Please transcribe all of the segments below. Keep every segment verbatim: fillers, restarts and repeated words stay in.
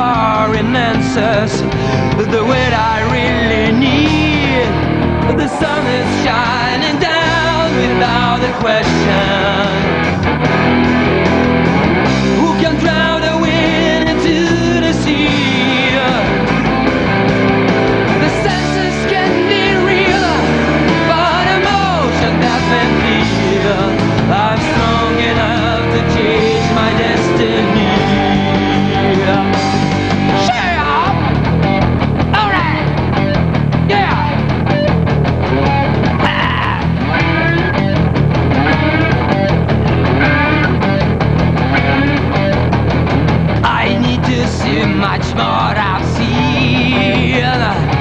boring answers, the word I really need. The sun is shining down without a question. Who can drown the wind into the sea? The senses can be real, but emotion that can feel. I'm strong enough to change my destiny. Shut up! Alright! Yeah! Ah. I need to see much more I've seen.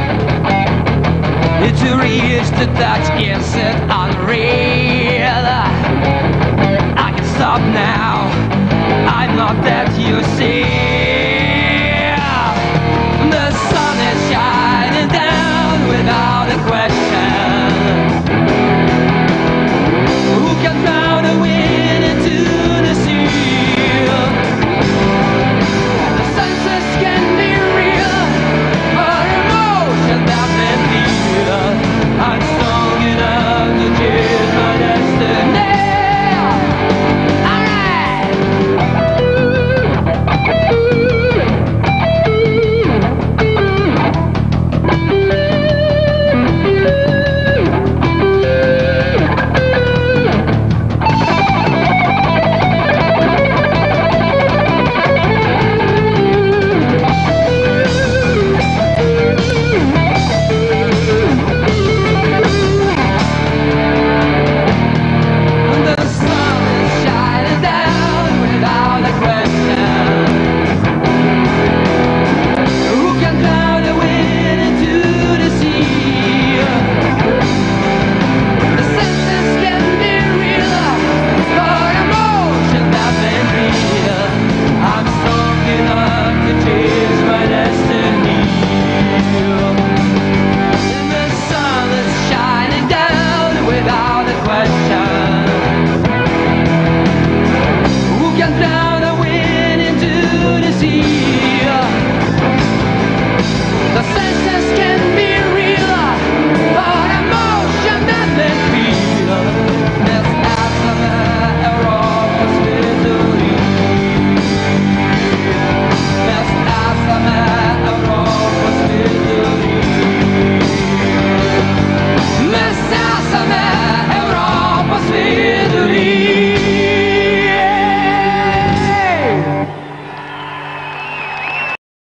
To reach the touch, is it unreal? I can stop now, I'm not that